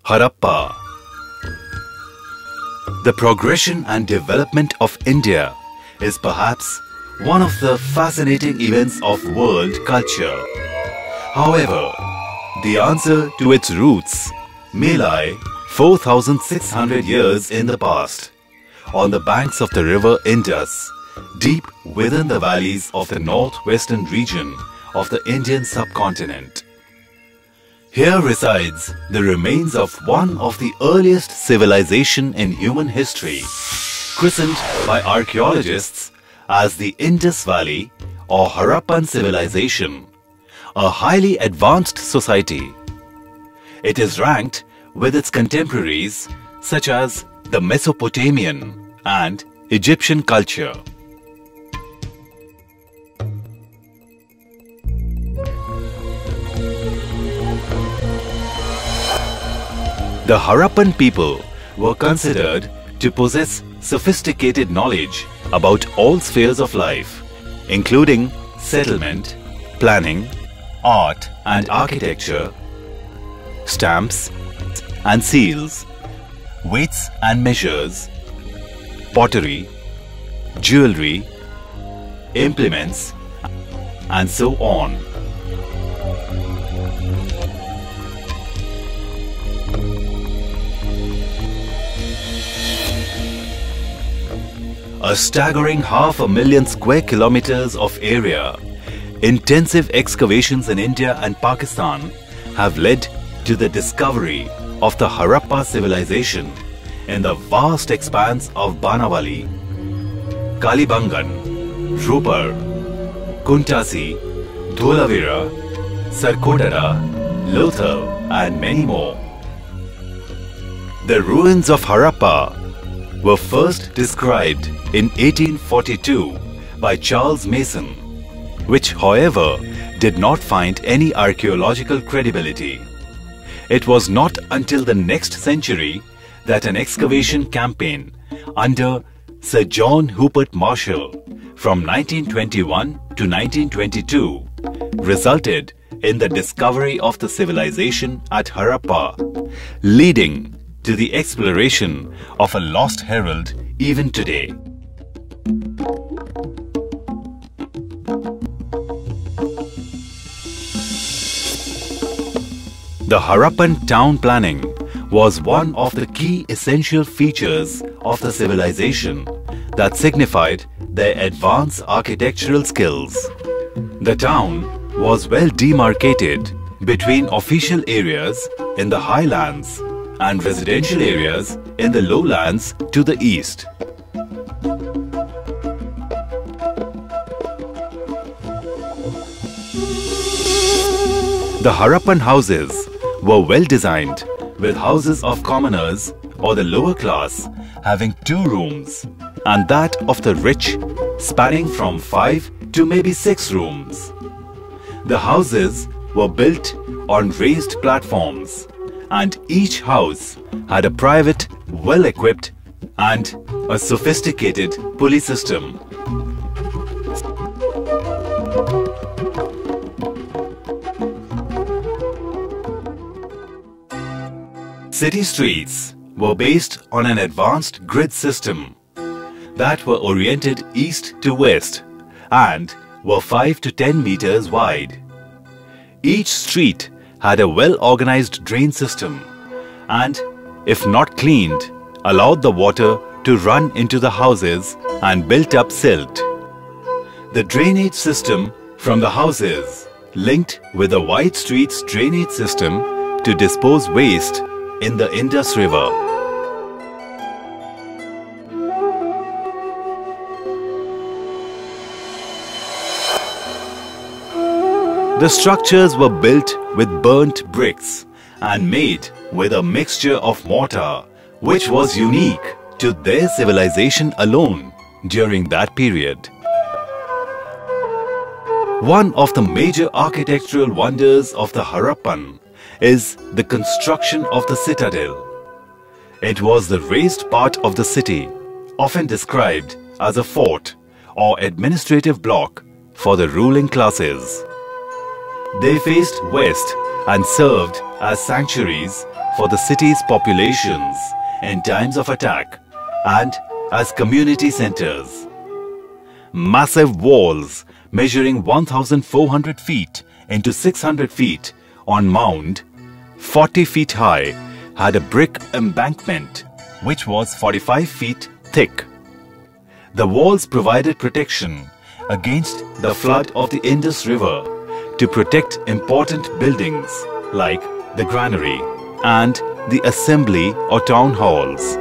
Harappa. The progression and development of India is perhaps one of the fascinating events of world culture. However, the answer to its roots may lie 4,600 years in the past, on the banks of the river Indus, deep within the valleys of the northwestern region of the Indian subcontinent. Here resides the remains of one of the earliest civilization in human history, christened by archaeologists as the Indus Valley or Harappan Civilization, a highly advanced society. It is ranked with its contemporaries such as the Mesopotamian and Egyptian culture. The Harappan people were considered to possess sophisticated knowledge about all spheres of life, including settlement, planning, art and architecture, stamps and seals, weights and measures, pottery, jewelry, implements, and so on. A staggering 500,000 square kilometers of area, intensive excavations in India and Pakistan have led to the discovery of the Harappa civilization in the vast expanse of Banawali, Kalibangan, Rupar, Kuntasi, Dholavira, Sarkodara, Lothal and many more. The ruins of Harappa were first described in 1842 by Charles Mason, which however did not find any archaeological credibility. It was not until the next century that an excavation campaign under Sir John Rupert Marshall from 1921 to 1922 resulted in the discovery of the civilization at Harappa, leading to the exploration of a lost herald even today. The Harappan town planning was one of the key essential features of the civilization that signified their advanced architectural skills. The town was well demarcated between official areas in the highlands and residential areas in the lowlands to the east. The Harappan houses were well designed, with houses of commoners or the lower class having 2 rooms and that of the rich spanning from 5 to maybe 6 rooms. The houses were built on raised platforms, and each house had a private, well-equipped and a sophisticated pulley system. City streets were based on an advanced grid system that were oriented east to west and were 5 to 10 meters wide. Each street had a well-organized drain system and, if not cleaned, allowed the water to run into the houses and built up silt. The drainage system from the houses linked with the wide streets drainage system to dispose waste in the Indus River. The structures were built with burnt bricks and made with a mixture of mortar, which was unique to their civilization alone during that period. One of the major architectural wonders of the Harappan is the construction of the citadel. It was the raised part of the city, often described as a fort or administrative block for the ruling classes. They faced west and served as sanctuaries for the city's populations in times of attack and as community centers. Massive walls measuring 1,400 feet into 600 feet on mound, 40 feet high, had a brick embankment which was 45 feet thick. The walls provided protection against the flood of the Indus River to protect important buildings like the granary and the assembly or town halls.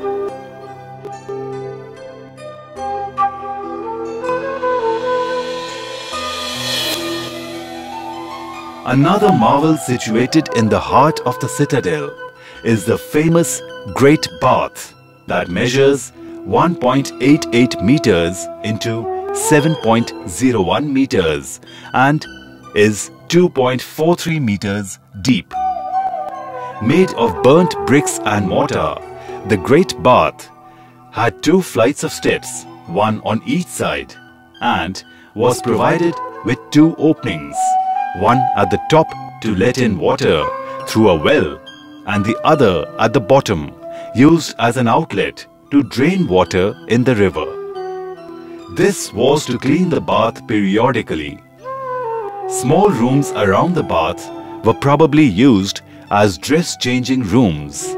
Another marvel situated in the heart of the citadel is the famous Great Bath that measures 1.88 meters into 7.01 meters and is 2.43 meters deep. Made of burnt bricks and mortar, the Great Bath had 2 flights of steps, one on each side, and was provided with 2 openings, one at the top to let in water through a well and the other at the bottom, used as an outlet to drain water in the river. This was to clean the bath periodically. Small rooms around the bath were probably used as dress-changing rooms.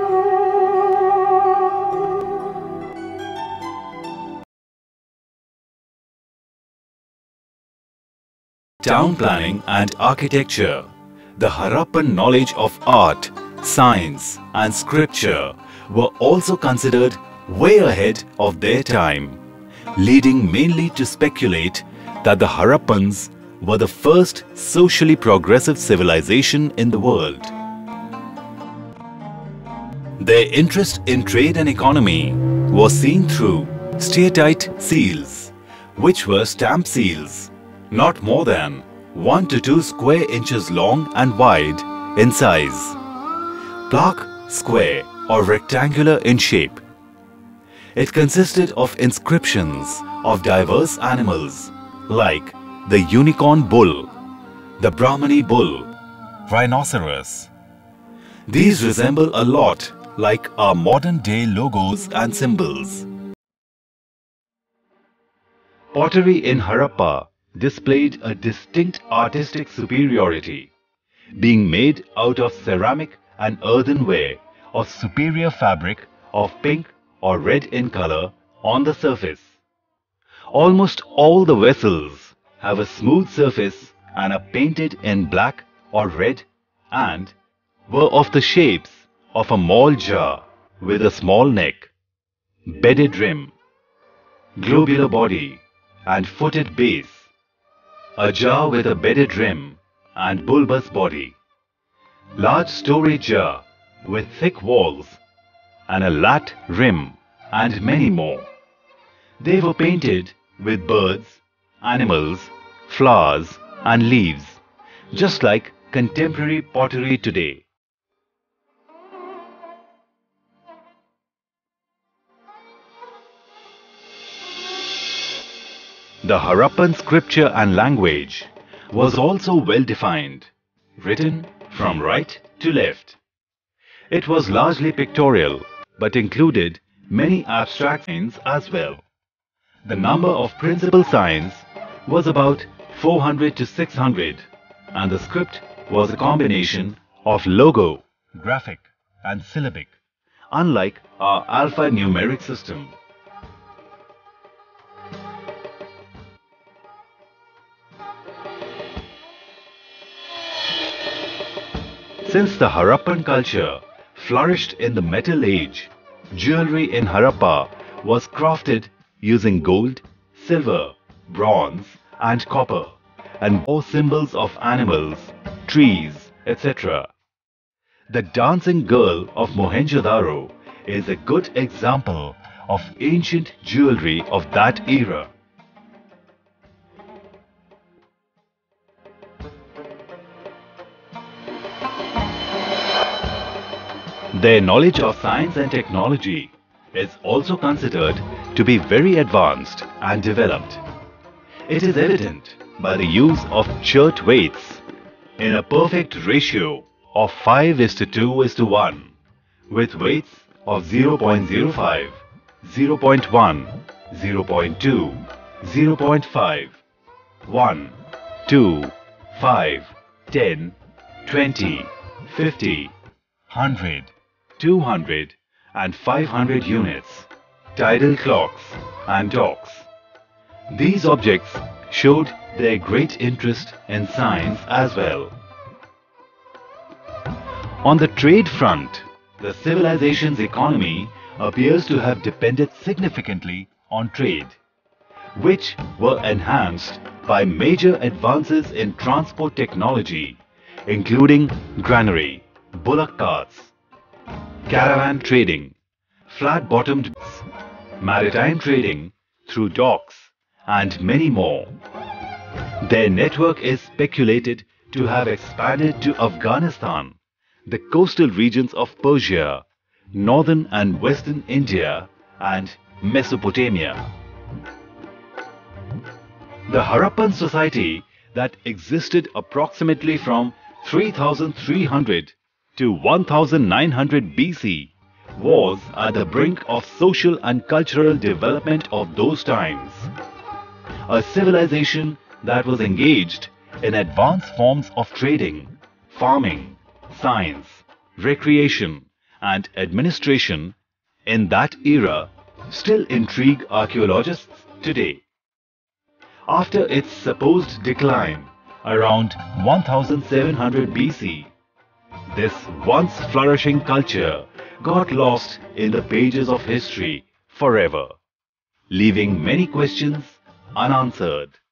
Town planning and architecture. The Harappan knowledge of art, science and scripture were also considered way ahead of their time, leading mainly to speculate that the Harappans were the first socially progressive civilization in the world. Their interest in trade and economy was seen through steatite seals, which were stamp seals, not more than 1 to 2 square inches long and wide in size, plaque square or rectangular in shape. It consisted of inscriptions of diverse animals like the unicorn bull, the Brahmani bull, rhinoceros. These resemble a lot like our modern day logos and symbols. Pottery in Harappa displayed a distinct artistic superiority, being made out of ceramic and earthenware of superior fabric of pink or red in color on the surface. Almost all the vessels have a smooth surface and are painted in black or red and were of the shapes of a maul jar with a small neck, bedded rim, globular body and footed base, a jar with a bedded rim and bulbous body, large storage jar with thick walls and a lat rim and many more. They were painted with birds, animals, flowers and leaves, just like contemporary pottery today. The Harappan scripture and language was also well defined, written from right to left. It was largely pictorial but included many abstract signs as well. The number of principal signs was about 400 to 600 and the script was a combination of logo, graphic and syllabic, unlike our alphanumeric system. Since the Harappan culture flourished in the Metal Age, jewelry in Harappa was crafted using gold, silver, bronze and copper and bore symbols of animals, trees, etc. The dancing girl of Mohenjo-daro is a good example of ancient jewelry of that era. Their knowledge of science and technology is also considered to be very advanced and developed. It is evident by the use of shirt weights in a perfect ratio of 5:2:1 with weights of 0.05, 0.1, 0.2, 0.5, 1, 2, 5, 10, 20, 50, 100, 200 and 500 units, tidal clocks and docks. These objects showed their great interest in science as well. On the trade front, the civilization's economy appears to have depended significantly on trade, which were enhanced by major advances in transport technology, including granary, bullock carts, caravan trading, flat-bottomed boats, maritime trading through docks, and many more. Their network is speculated to have expanded to Afghanistan, the coastal regions of Persia, northern and western India, and Mesopotamia. The Harappan society that existed approximately from 3300 to 1900 BC was at the brink of social and cultural development of those times. A civilization that was engaged in advanced forms of trading, farming, science, recreation and administration in that era still intrigue archaeologists today. After its supposed decline around 1700 BC, this once flourishing culture got lost in the pages of history forever, leaving many questions unanswered.